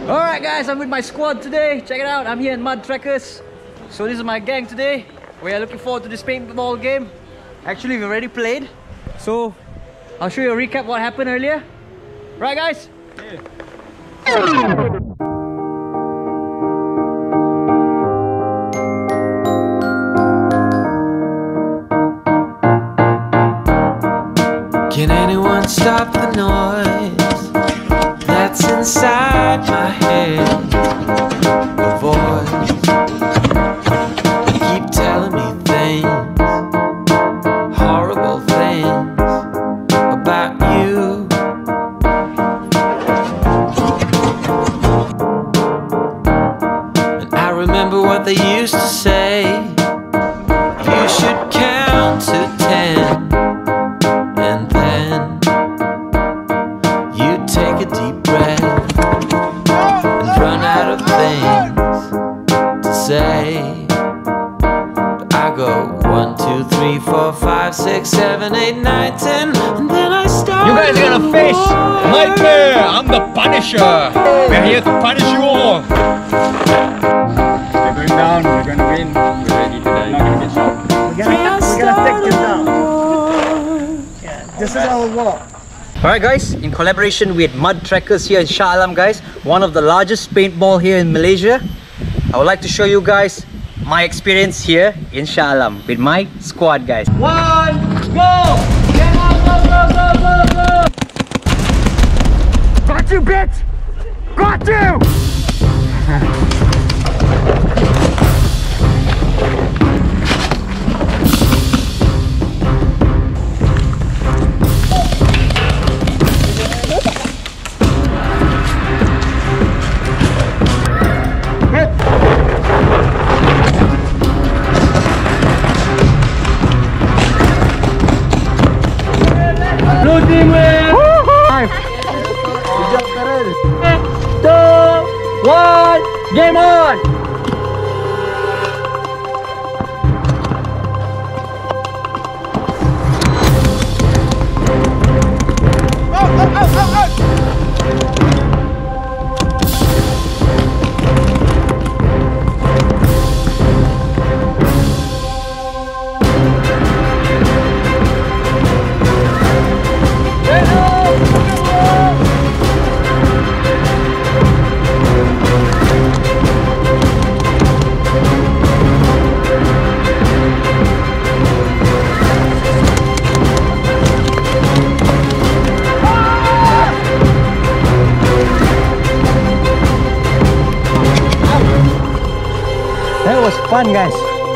Alright guys, I'm with my squad today. Check it out, I'm here in Mud Trekkers. So this is my gang today. We are looking forward to this paintball game. Actually, we've already played. So I'll show you a recap what happened earlier. Right guys? Yeah. Can anyone stop the noise that's inside my head? A voice, you keep telling me things, horrible things about you. And I remember what they used to say, you should count to 10. Take a deep breath and run out of things to say. But I go 1, 2, 3, 4, 5, 6, 7, 8, 9, 10, and then I start. You guys are gonna face Nightmare. I'm the Punisher. We're here to punish you all. We're going down. We're gonna win. We're ready to die. Not gonna get shot. We're gonna take this down. Yeah, this is our war. Alright guys, in collaboration with Mud Trekkers here in Shah Alam guys, one of the largest paintball here in Malaysia, I would like to show you guys my experience here in Shah Alam with my squad guys. 1, go! Get out, go, go, go, go, go! Got you, bitch! Got you! Blue team win! 5, 2, 1, game on! That was fun guys.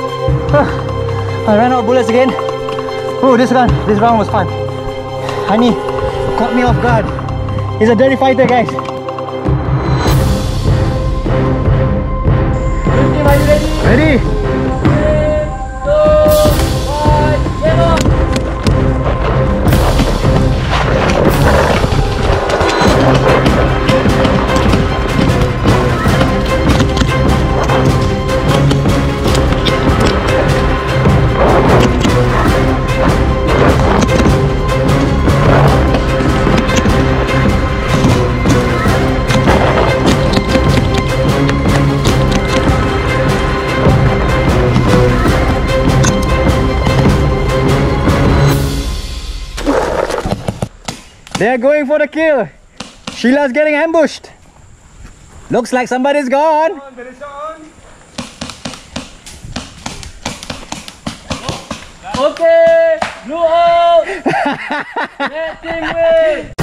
I ran out of bullets again. Oh, this round was fun. Hani caught me off guard. He's a dirty fighter guys. Are you ready? Ready? 3, 2, 1, game on! They're going for the kill. Sheila's getting ambushed. Looks like somebody's gone. Okay, blue out. Red team win.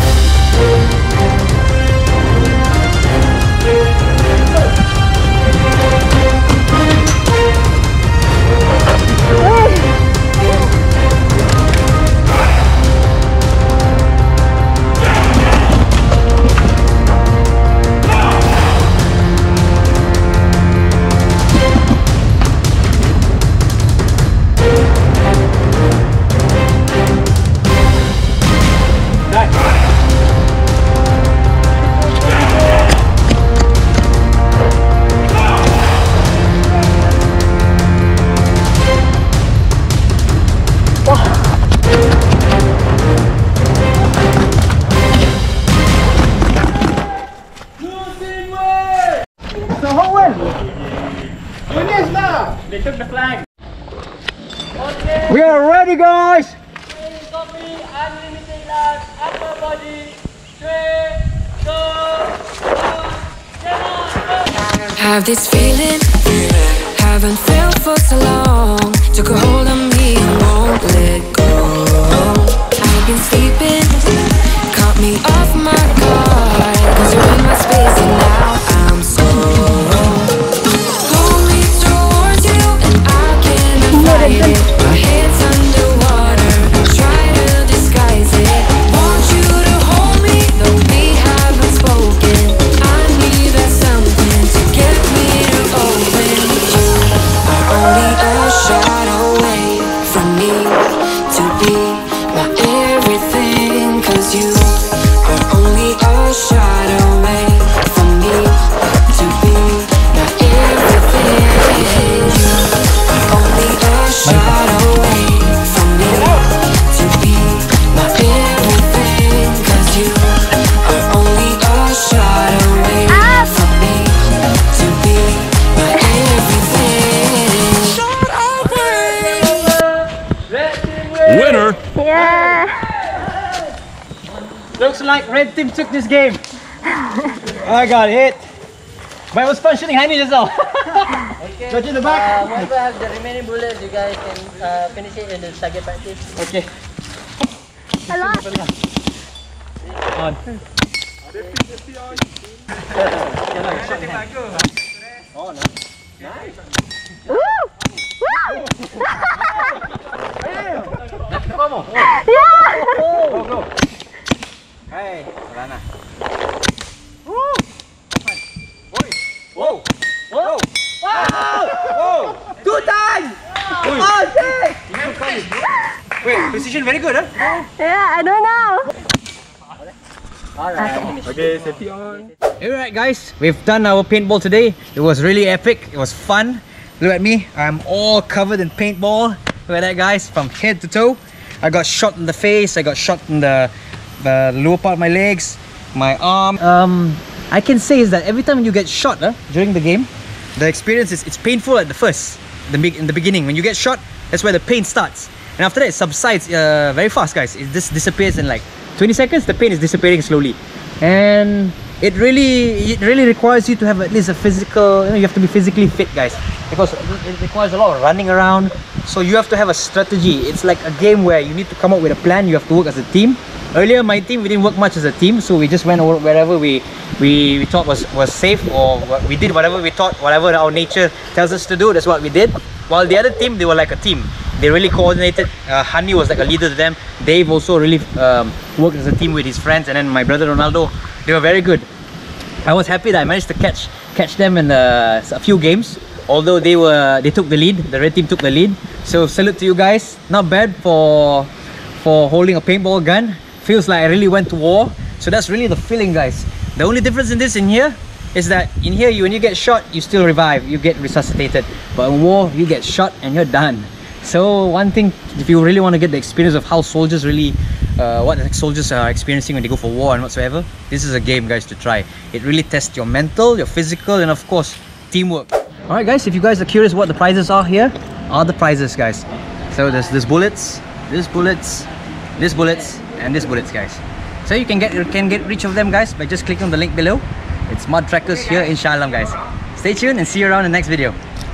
Nice. whole one. They took the flag. We are ready, guys. Unlimited laps, upper body, 3, 2, 1, Have this feeling, haven't felt for so long. Took a hold of me and won't let go. I've been sleeping, caught me off my guard. 'Cause you're in my space and now I'm so pull me towards you and I cannot fight it. My head's underwater, try to disguise it. Want you to hold me, though we haven't spoken. I need that something to get me to open. You are only a shot away from me to be my everything. 'Cause you are only a shot away from me to be my everything. You are only a shot away from me to be my everything. 'Cause you are only a shot away from me to be my everything. Shot away. Winner. Looks like red team took this game. I got hit. But it was fun shooting Hani just now. Got you in the back. whenever I have the remaining bullets, you guys can finish it in the target practice. Okay. On. Hey, wala na. Whoa! Whoa! Whoa! 2 times! Oh shit! Wait, precision very good, huh? Yeah, I don't know. Okay, safety on. Alright guys, we've done our paintball today. It was really epic, it was fun. Look at me, I'm all covered in paintball. Look at that guys, from head to toe. I got shot in the face, I got shot in the lower part of my legs, my arm. I can say is that every time you get shot during the game, the experience is, it's painful at the first, in the beginning. When you get shot, that's where the pain starts. And after that it subsides very fast guys. It just disappears in like 20 seconds, the pain is disappearing slowly. And it really requires you to have at least a physical, you have to be physically fit guys, because it requires a lot of running around. So you have to have a strategy. It's like a game where you need to come up with a plan, you have to work as a team. Earlier my team, we didn't work much as a team, so we just went over wherever we thought was safe, or we did whatever we thought, whatever our nature tells us to do, that's what we did. While the other team, they were like a team. They really coordinated. Hani was like a leader to them. Dave also really worked as a team with his friends, and then my brother Ronaldo, they were very good. I was happy that I managed to catch them in a few games, although they took the lead. The red team took the lead. So salute to you guys. Not bad for holding a paintball gun. Feels like I really went to war. So that's really the feeling guys. The only difference in here is that in here when you get shot, you still revive, you get resuscitated. But in war, you get shot and you're done. So one thing, if you really want to get the experience of how soldiers really what the soldiers are experiencing when they go for war and whatsoever, this is a game guys to try. It really tests your mental, your physical, and of course teamwork. Alright guys, if you guys are curious what the prizes are, here are the prizes guys. So there's bullets, this bullets, this bullets, and this bullets guys. So you can get reach of them guys by just clicking on the link below. It's Mud Trackers here in Shah Alam guys. Stay tuned and see you around in the next video.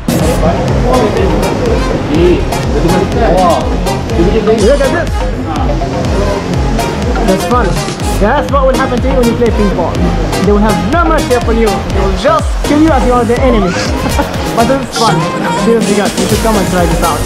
Look at this. That's fun. That's what will happen to you when you play paintball. They will have no mercy upon you. They will just kill you as you are their enemy. But it's fun. Seriously guys, you should come and try this out.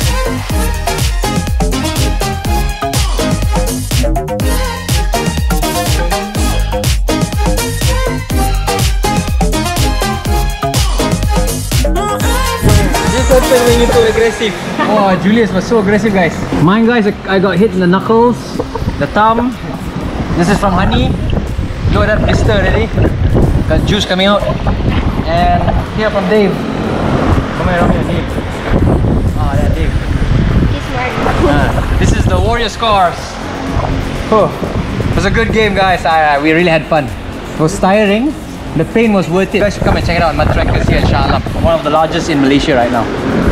When you're too aggressive. Oh, Julius was so aggressive guys. Mine guys, I got hit in the knuckles, the thumb. This is from Hani. Look at that blister already. Got juice coming out. And here from Dave. Come here, Dave. Oh yeah, Dave. He's smart. This is the warrior scars. Oh, it was a good game guys. We really had fun. It was tiring, The pain was worth it. You guys should come and check it out. Mud Trackers here in Shah Alam, one of the largest in Malaysia right now.